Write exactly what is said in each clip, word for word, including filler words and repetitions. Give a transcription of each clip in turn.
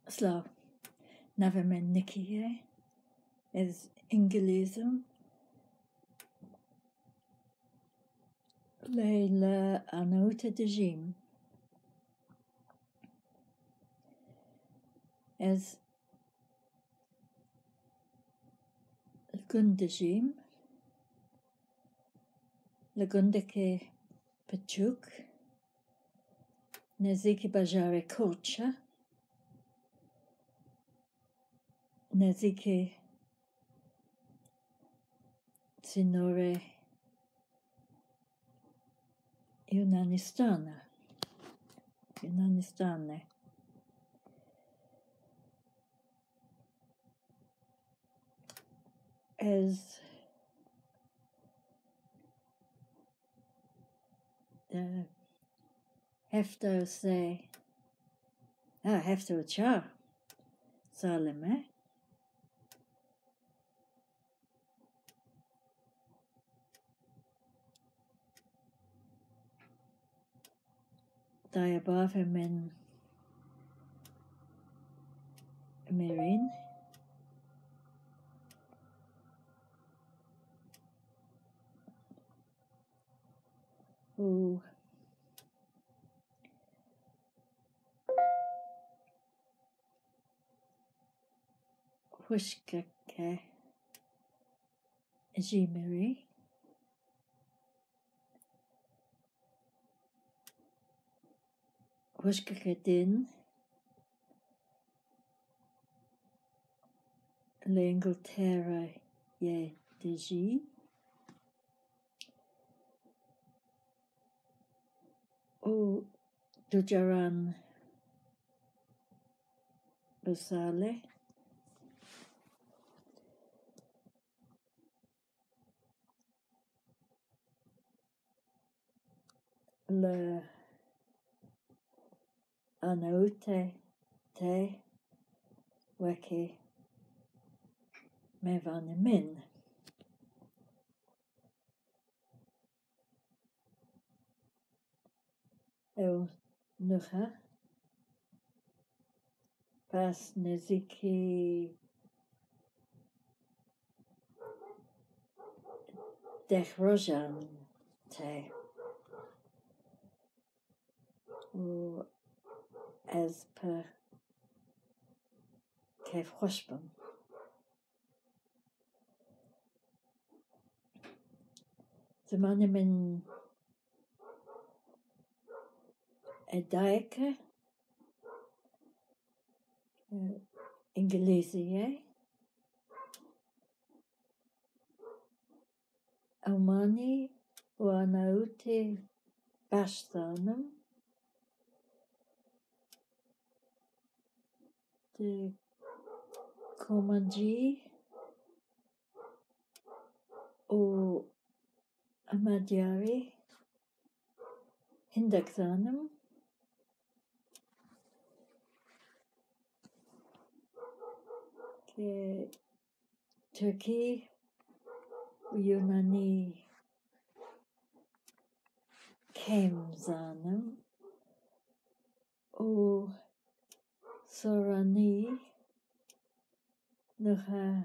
Slo, navemen Nikie, is Ingelism, Leila Anouta de Jim, as Gundajim, Lagundake Pachuk, Naziki Bajare Kocha, Naziki Sinore Yunanistana, Yunanistane. As the Hefto say, ah, Hefto Cha, Salome. Diabava men Mirin. Who Wishkake Jimiri. Wishkake din L'Ingleterra ye digi. O Dujaran Basale. Le Anaute te Weki Mevan Min. O Nucha Pas Neziki Dechrojan te. O as per Kef Hoshbam. The monument Edaike uh, Inglesie Omani Wanauti Bashtanum the Komanji O Amadiari Indexanum ke Turkey Yunani Kemzanum O Sorani Nuha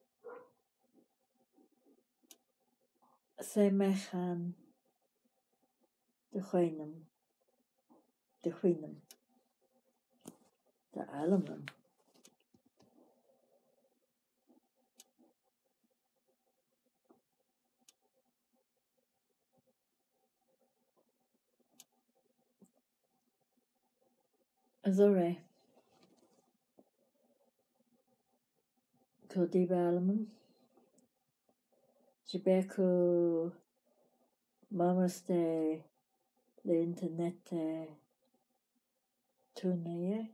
Semechan de Huinum de Huinum de Alamum. Azore Kodiba Alamum Jibeku Mamaste the internet tournée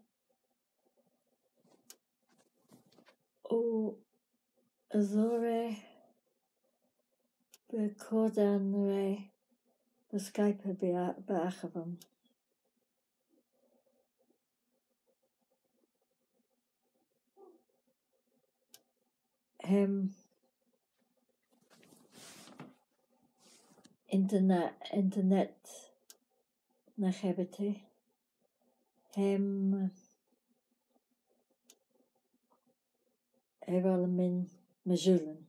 O Azore be Cordanre be Skype be Achavum. Hem internet internet na Hebete Hem er al min mezulen.